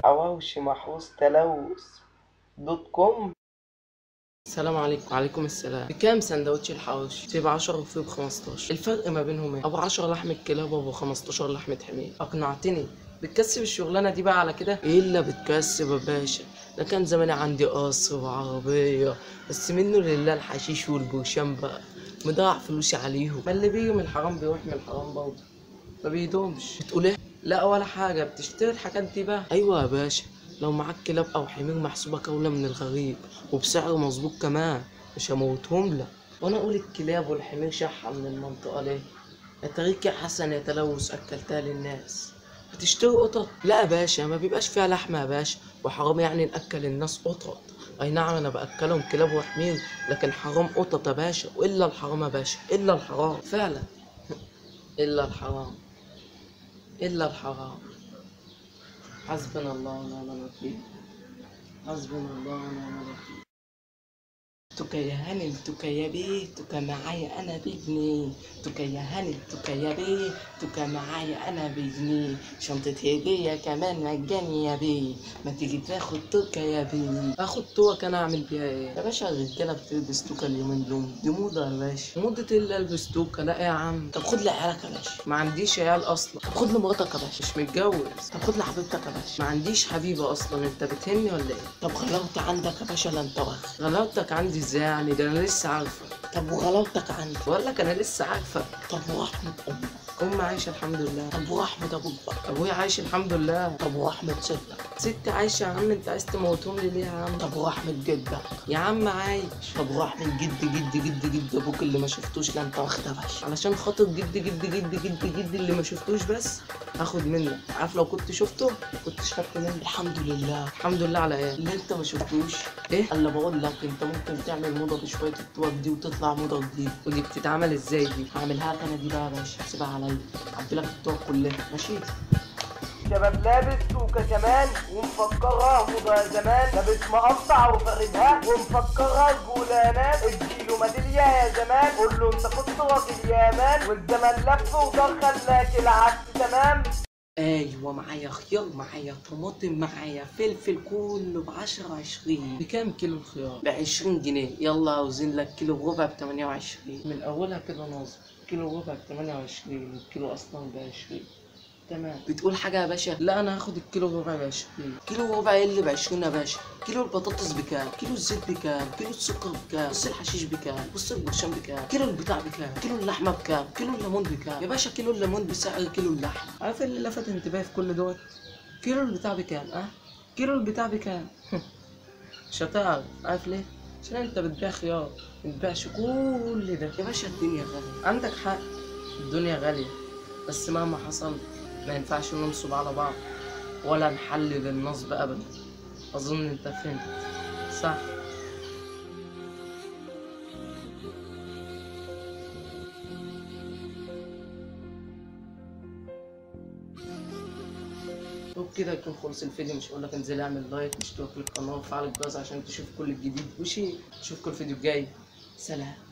حواوشي محروس تلوث دوت كوم. السلام عليكم. وعليكم السلام. بكام سندوتش الحواوشي؟ في ب10 وفي ب15. الفرق ما بينهم ايه؟ ابو 10 لحمة كلاب وابو 15 لحمة حمير. اقنعتني. بتكسب الشغلانة دي بقى على كده؟ ايه اللي بتكسب يا باشا؟ ده كان زماني عندي قصر وعربية، بس منه لله الحشيش والبرشام بقى مضيع فلوسي عليهم. ما اللي بيجي من الحرام بيروح من الحرام برضه، ما بيدومش. بتقول ايه؟ لا ولا حاجة. بتشتري الحاجات دي بقى؟ ايوه يا باشا، لو معاك كلاب او حمير محسوبة كولة من الغريب وبسعر مظبوط كمان، مش هموتهم لك. وانا اقول الكلاب والحمير شحة من المنطقة ليه؟ يا طريق يا حسن يا تلوث اكلتها للناس. هتشتري قطط؟ لا يا باشا، ما بيبقاش فيها لحمة يا باشا، وحرام يعني ناكل الناس قطط. اي نعم انا باكلهم كلاب وحمير، لكن حرام قطط يا باشا، والا الحرام يا باشا، الا الحرام فعلا. الا الحرام، إلا الحرام. حسبنا الله ونعم الوكيل. حسبنا الله ونعم الوكيل. توكا يا هاني توكا يا بيه، توكا معايا انا بجنيه. توكا يا هاني توكا يا بيه، توكا معايا انا بجنيه. شنطة هدية كمان مجاني يا بيه، ما تيجي تاخد توكا يا بيه. اخد توكا انا اعمل بيها ايه يا باشا؟ الرجالة بتلبس توكا اليومين دول، دي موضة يا باشا. موضة اللي البس توكا؟ لا يا عم. طب خد لعيالك يا باشا. ما عنديش عيال اصلا. طب خد لمراتك يا باشا، مش متجوز. طب خد لحبيبتك يا باشا. ما عنديش حبيبة اصلا. انت بتهني ولا ايه؟ طب غلاوتك عندك يا باشا؟ لا انت واخد. غلاوتك عندي ازاي يعني؟ ده انا لسه عارفه. طب وغلاوتك عندي؟ بقول لك انا لسه عارفه. طب ورحمة امك؟ امي عايشه الحمد لله. طب ورحمة ابوك بقى؟ ابويا عايش الحمد لله. طب ورحمة ستك؟ ستي عايشه يا عم. انت عايز تموتهم لي ليه يا عم؟ طب ورحمة جدك؟ يا عم عايش. طب ورحمة جد ابوك اللي ما شفتوش؟ لا انت واخد يا باشا. علشان خاطر جد اللي ما شفتوش بس هاخد منك. عارف لو كنت شفته كنتش خدت مني. الحمد لله. الحمد لله على ايه؟ اللي انت ما شفتوش. ايه الا بقول لك، انت ممكن تعمل موضه بشويه التوك دي وتطلع موضه جديده. ودي بتتعمل ازاي دي؟ هعملها لك انا دي بقى يا باشا، سيبها عليا. هعبي لك التوك كلها ماشي. شباب لابس توكة كمان ومفكرها موضة زمان، لابس مقطع وفاردها ومفكرها جولانات. اديله ميدالية يا زمان، قول له انت كنت راجل يا مان، والزمن لف ودار خلاك العكس تمام. ايوه، معايا خيار، معايا طماطم، معايا فلفل، كله ب10 20. بكام كيلو الخيار؟ ب20 جنيه. يلا عاوزين لك كيلو وربع ب28. من اولها كده ناظر. كيلو وربع ب28، الكيلو اصلا ب20. تمام. بتقول حاجة يا باشا؟ لا أنا هاخد الكيلو ربع ب20. كيلو ربع إيه اللي ب20 يا باشا؟ كيلو البطاطس بكام؟ كيلو الزيت بكام؟ كيلو السكر بكام؟ بص الحشيش بكام؟ بص البرشام بكام؟ كيلو البتاع بكام؟ كيلو اللحمة بكام؟ كيلو الليمون بكام؟ يا باشا كيلو الليمون بسعر كيلو اللحمة. عارف اللي لفت انتباهي في كل دوت؟ كيلو البتاع بكام؟ كيلو البتاع بكام؟ مش هتعرف. عارف ليه؟ عشان انت بتبيع خيار، متبيعش كل ده. يا باشا الدنيا غالية. عندك حق، الدنيا غالية، بس مهما حصل ما ينفعش ننصب على بعض ولا نحلل النصب ابدا. اظن انت فهمت صح؟ وبكده يكون خلص الفيديو. مش هقولك انزل اعمل لايك واشترك في القناه وفعل الجرس عشان تشوف كل الجديد. وشي اشوفكم الفيديو الجاي. سلام.